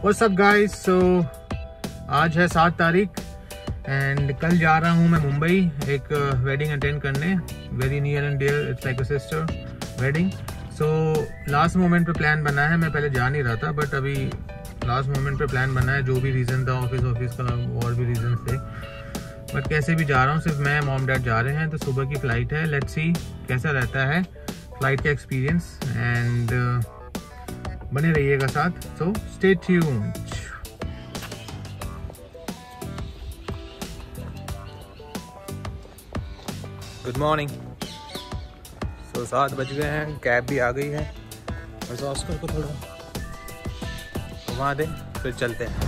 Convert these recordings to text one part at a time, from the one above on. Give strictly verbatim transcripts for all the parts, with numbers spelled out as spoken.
What's up guys, सो आज है सात तारीख एंड कल जा रहा हूँ मैं मुंबई एक वेडिंग अटेंड करने, very near and dear, it's like a sister wedding. So last moment पे प्लान बना है, मैं पहले जा नहीं रहा था बट अभी लास्ट मोमेंट पे प्लान बना है। जो भी रीज़न था ऑफिस ऑफिस का और भी रीज़न थे, बट कैसे भी जा रहा हूँ। सिर्फ मैं मॉम डैड जा रहे हैं, तो सुबह की फ़्लाइट है। लेट्स सी कैसा रहता है फ्लाइट का एक्सपीरियंस एंड uh, बने रहिएगा साथ। So stay tuned. Good morning. So सात बज गए हैं, कैब भी आ गई है। बस ऑस्कर को थोड़ा घुमा दें फिर चलते हैं।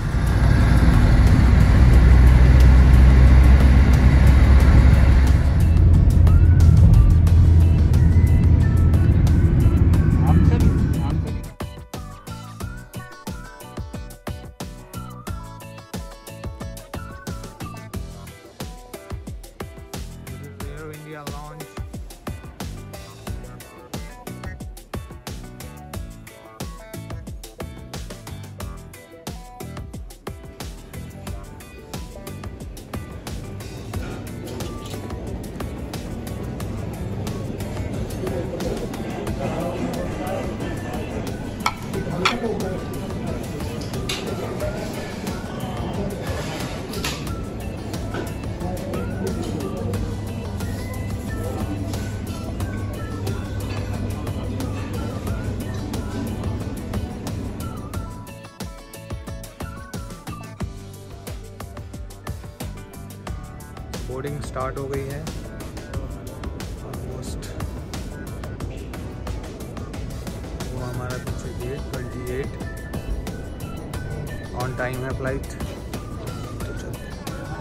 India launch. बोर्डिंग स्टार्ट हो गई है ऑलमोस्ट। वो हमारा पीछे गेट अट्ठाईस ऑन टाइम है फ्लाइट। तो चलते हैं।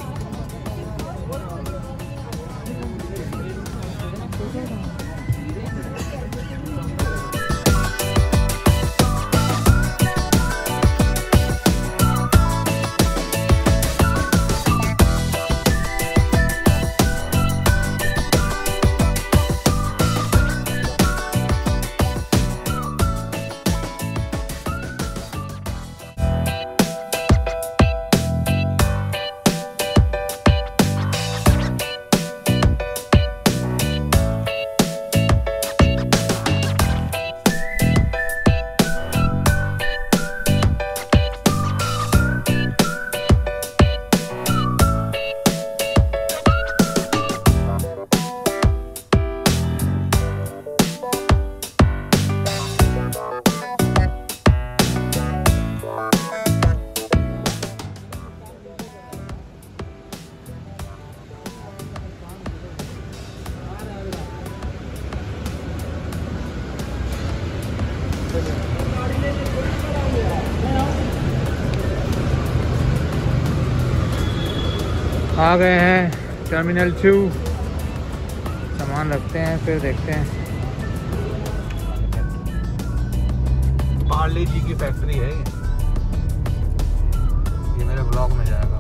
आ गए हैं टर्मिनल टू। सामान रखते हैं फिर देखते हैं। पार्ले जी की फैक्ट्री है ये ये मेरे ब्लॉग में जाएगा।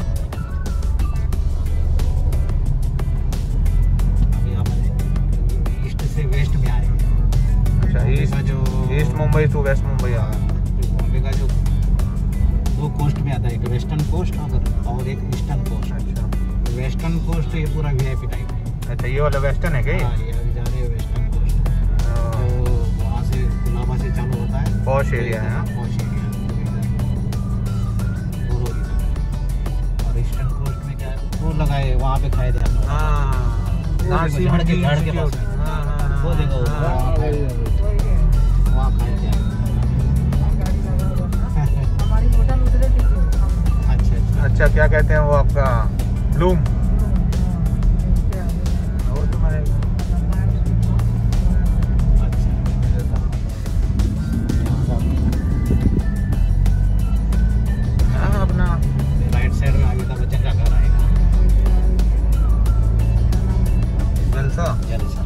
ईस्ट से वेस्ट में आए। अच्छा, ईस्ट जो east Mumbai to west Mumbai आ गया। बॉम्बे का जो दो कोस्ट में आता है, एक वेस्टर्न कोस्ट और एक ईस्टर्न कोस्ट। अच्छा, वेस्टर्न कोस्ट ये पूरा वीआईपी टाइप है। अच्छा, ये वाला वेस्टर्न है क्या? हाँ, ये अभी जा रहे हैं वेस्टर्न कोस्ट। तो वहाँ से गुलाबा से चालू होता है, पॉश एरिया है। पॉश एरिया और ईस्टर्न कोस्ट में क्या है, वो लगाए वहाँ पे खाए थे हम लोग। हाँ, नासी झाड़ के झाड़ के पास वो देखो वहाँ खाए थे। हमारी होटल उधर थी। अच्छा अच्छा, क्या कहते हैं वो आपका ब्लूम। और तुम्हारे हाँ, अपना राइट साइड में आगे का बच्चन का घर आएगा। जलसा जलसा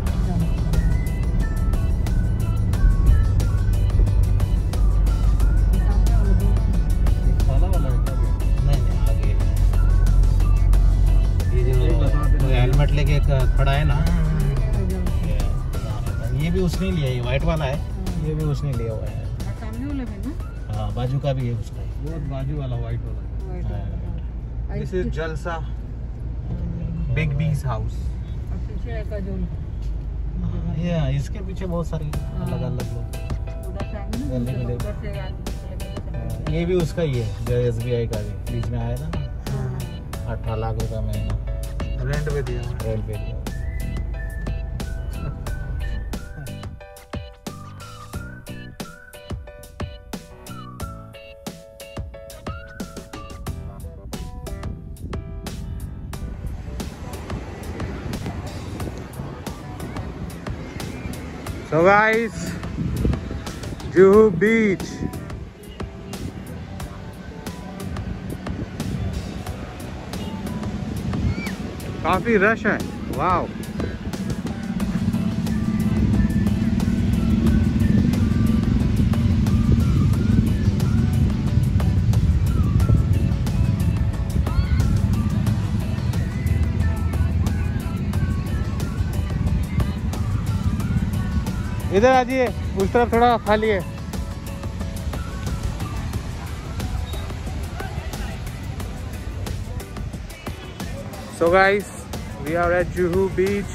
हेलमेट लेके खड़ा है ना, ये भी उसने लिया, ये व्हाइट वाला है, ये भी उसने लिया हुआ है। हाँ, बाजू का भी है उसका। बहुत बाजू वाला व्हाइट वाला। This is Jalsa Big B's house. पीछे का जो ये इसके पीछे बहुत सारी अलग अलग लोग। ये भी उसका ही है जो एस बी आई का भी बीच में आया था ना, अठारह लाख रुपया महीना रेंट पे दिया रेंट पे दिया। So guys, जुहू बीच। काफी रश है। वाव, इधर आ जाइए, उस तरफ थोड़ा खाली है। So guys, we are at Juhu Beach.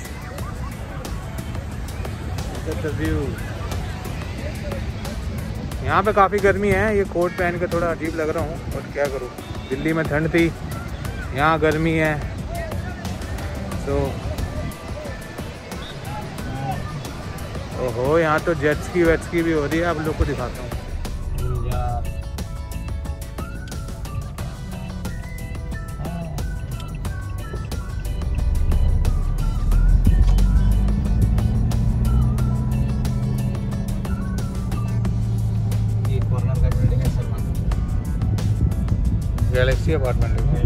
Look at the view. यहाँ पे काफ़ी गर्मी है, ये कोट पहन के थोड़ा अजीब लग रहा हूँ, और क्या करूँ, दिल्ली में ठंड थी, यहाँ गर्मी है। तो ओहो, यहाँ तो जेट्स की वेट्स की भी हो रही है, आप लोग को दिखाता हूँ। ये कॉर्नर का बिल्डिंग है सलमान, गैलेक्सी अपार्टमेंट है।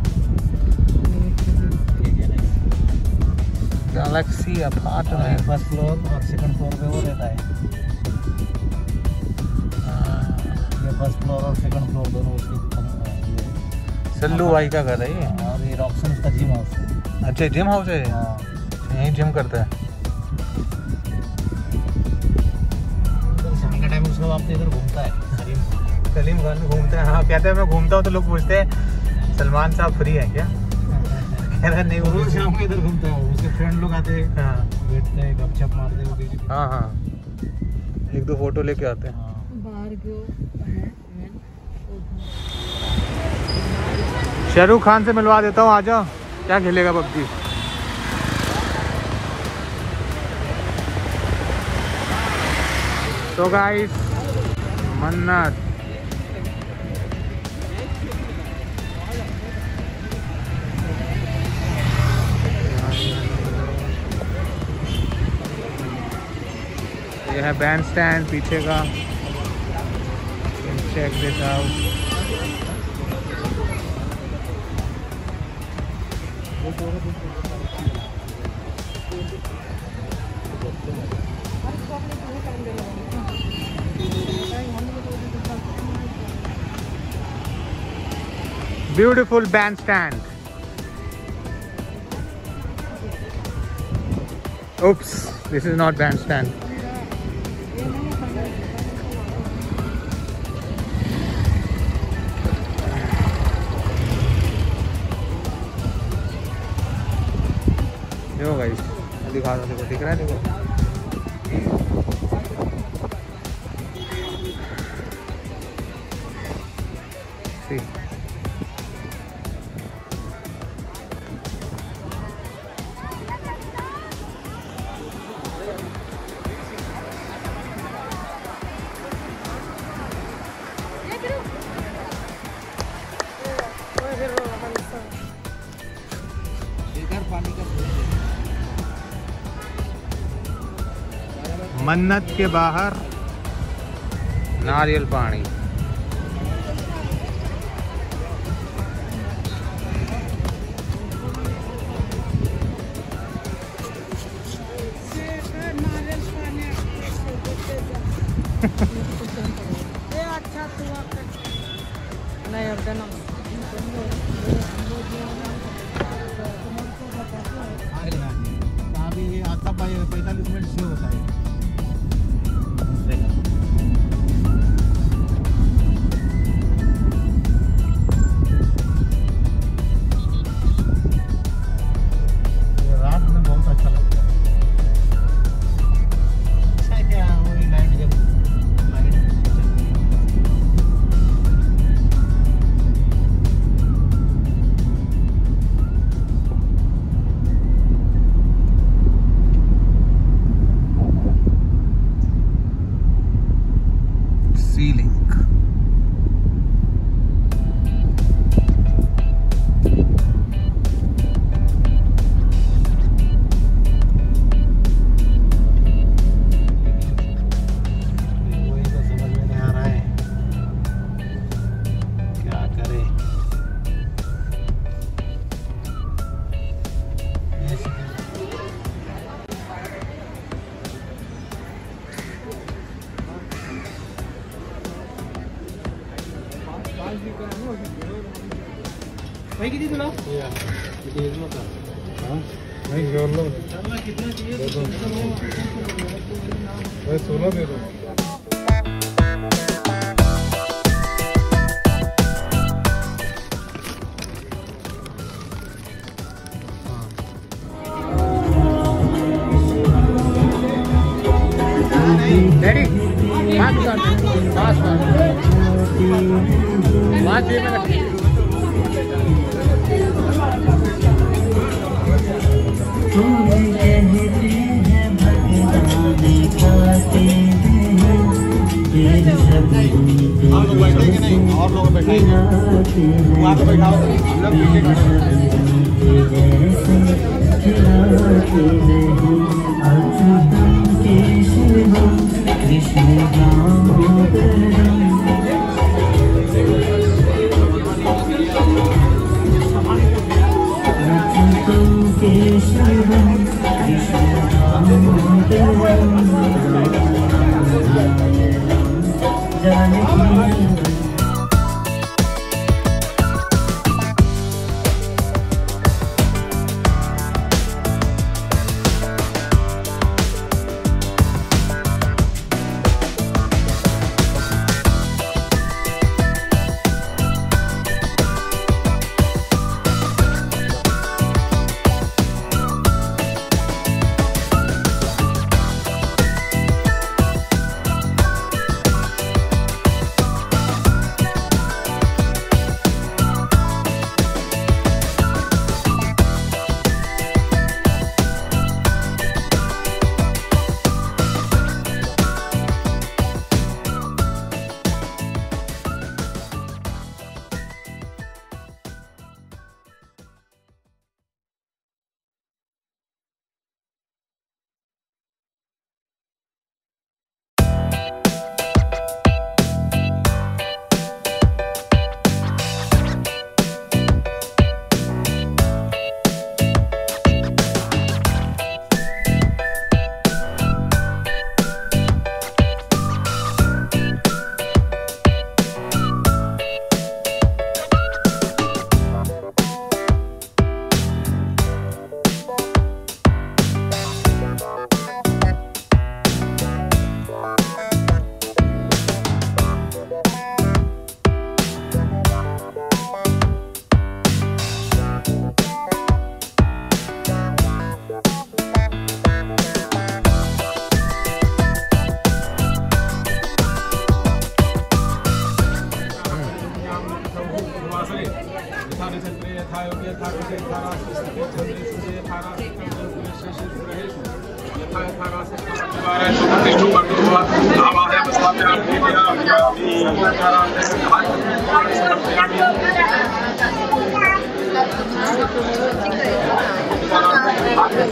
गैलेक्सी अपार्टमेंट फर्स्ट फ्लोर और सेकंड फ्लोर पे वो रहता है। ये फर्स्ट फ्लोर और सेकंड फ्लोर दोनों उसकी। सल्लू भाई का घर है ये। और ये रॉक्सन उसका जिम हाउस है। अच्छा, जिम हाउस है, यहीं जिम करता है। शाम के टाइम उसका बाप इधर घूमता है, सलीम सलीम खान घूमता है। हाँ, कहते हैं मैं घूमता हूँ, तो लोग पूछते हैं सलमान साहब फ्री हैं क्या? कह रहा नहीं, रोज शाम को इधर घूमता है। उसके फ्रेंड लोग आते हैं, हाँ, बैठते हैं, गपशप मारते हैं बीच में। हाँ हाँ, एक दो फोटो लेके आते हैं। शाहरुख खान से मिलवा देता हूँ, आ जाओ। क्या खेलेगा पबजी? तो गाइस, मन्नत ये है बैंड स्टैंड पीछे का। Check this out. Beautiful bandstand. Oops, this is not bandstand. देखो गाइस, दिखा रहा हूँ, देखो दिख रहा है, देखो। See. मन्नत के बाहर नारियल पानी। अभी आता पैंतालीस मिनट से होता है। भाई कितनी तुला? नहीं जोर लो। कितना चाहिए? सोलह दे दो। रेडी? पाँच पाँच पाँच पाँच मिनट। और लोग बैठेंगे नहीं, और लोग बैठाएंगे, वहाँ पे बैठाओ, हम लोग पीछे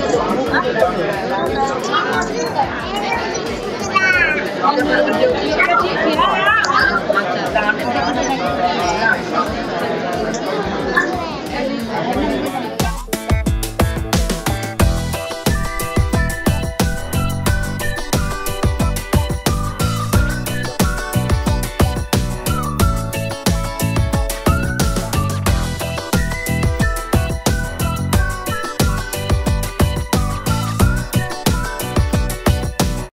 Thank you.